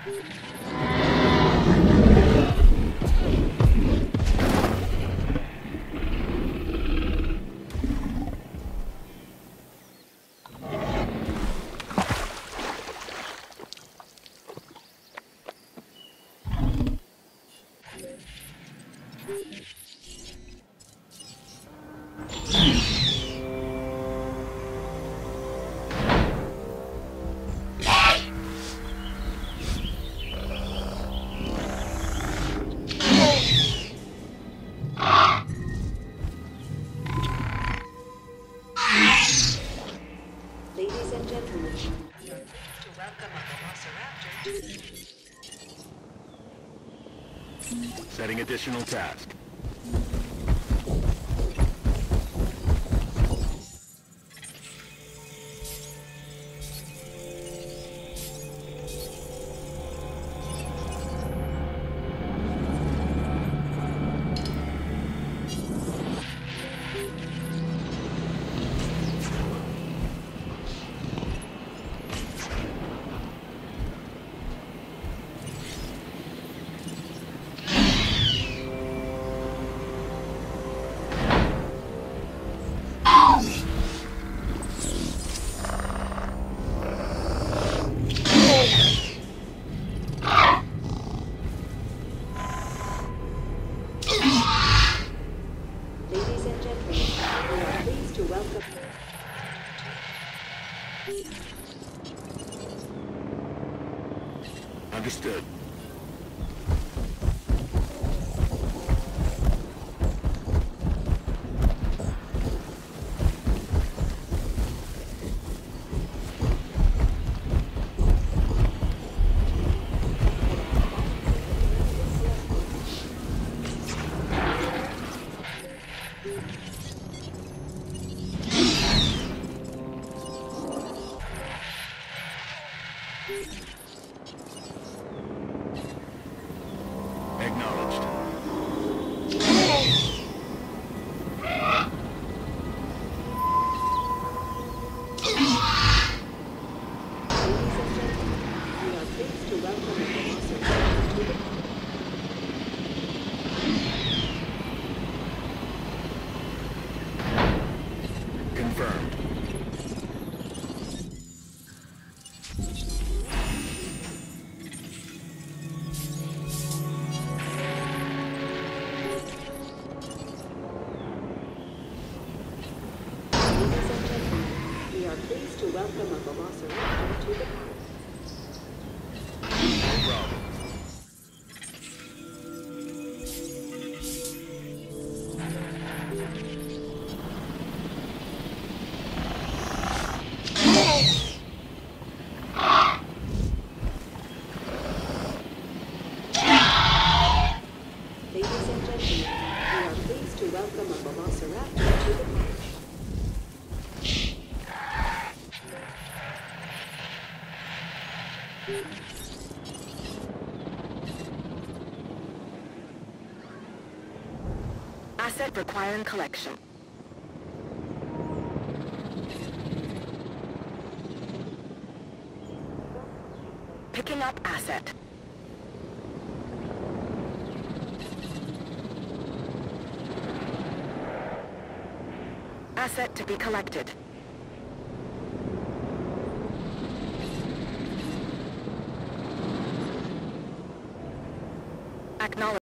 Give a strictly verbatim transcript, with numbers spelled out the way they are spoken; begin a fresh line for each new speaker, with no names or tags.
Ladies and gentlemen,
We are pleased to welcome a Velociraptor to
Setting additional task.
ladies and gentlemen, we are pleased to welcome.
Understood. Acknowledged.
Ladies and gentlemen, we are pleased to welcome a Velociraptor to the park.
Confirmed.
Ladies and gentlemen, we are pleased to welcome a Velociraptor to the park.
No problem.
Ladies and gentlemen, we are pleased to welcome a Velociraptor to the park.
Asset requiring collection. Picking up asset. Asset to be collected. Acknowledge.